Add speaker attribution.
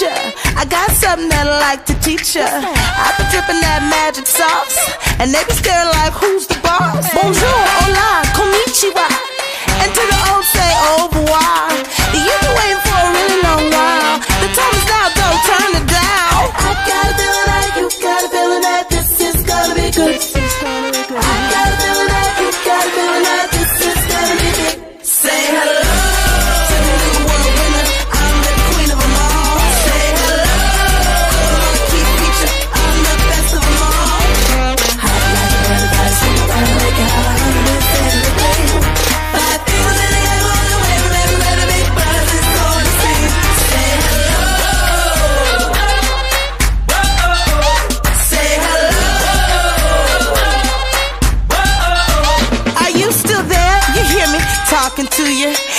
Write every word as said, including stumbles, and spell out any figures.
Speaker 1: feature. I got something that I like to teach ya. I've been dripping that magic sauce, and they be staring like, who's the boss? Bonjour, hola, konnichiwa, and to the old say au revoir. You've been waiting for a really long while. The time is now, don't turn it down. I got a feeling that you got a feeling that this is gonna be good. I got a feeling that you got a feeling that this is gonna be big. Say hello to the new world winner. I'm the queen of them all. Say hello, keep feature. I'm the best of them all. Hot like a paradise, gotta make it hot. Five fingers in the air, all the way, baby, let a big buzz is gonna sing. Say hello, say hello. Are you still there? You hear me talking to you?